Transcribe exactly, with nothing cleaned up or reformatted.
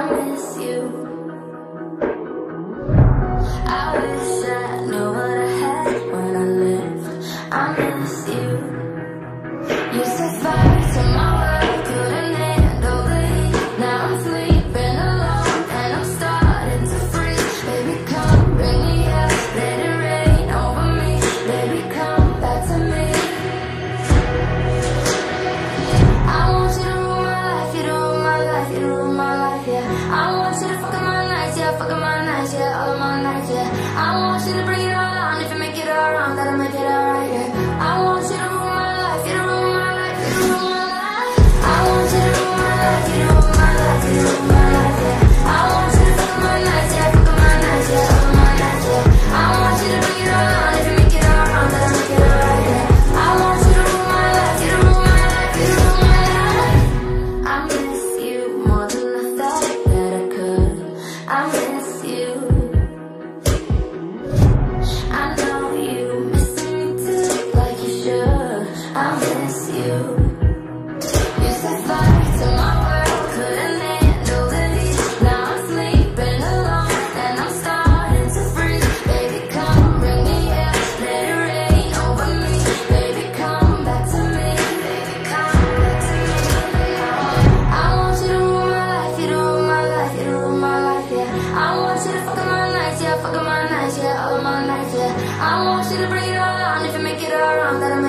miss you. I wish I knew what I had when I lived. I miss you. You set fire to my world, couldn't handle the heat. Now I'm sleeping alone and I'm starting to freeze. Baby, come bring me up, let it rain over me. Baby, come back to me. I want you to rule my life, you to rule my life, you to rule my life, yeah. I want you to fuck up my nights, yeah, fuck up my nights, yeah, all of my nights, yeah. I want you to bring it all on, if you make it all wrong, that'll make it all right, yeah. I want you to rule my life, you to rule my life, you to rule my life. I want you to rule my life, you to rule my life, you to rule my life, yeah. I want you to fuck up my nights, yeah, fuck up my nights, yeah, all of my nights, yeah. I want you to bring it all on, if you make it all wrong, that'll make it all right, yeah. I want you to rule my life, you to rule my life, you to rule my life. I miss you more than I thought that I could. I miss you. I know you missing me too, like you should. I miss you. You set fire to my world, couldn't handle the heat. Now I'm sleeping alone and I'm starting to freeze. Baby, come bring me up, let it rain over me. Baby, come back to me. Baby, come back to me. I want you to rule my life, you to rule my life, you to rule my life, yeah. I want you to fuck up my nights, yeah, fuck up my nights, yeah, all of my nights, yeah. I want you to bring it all on, if you make it all wrong, that'll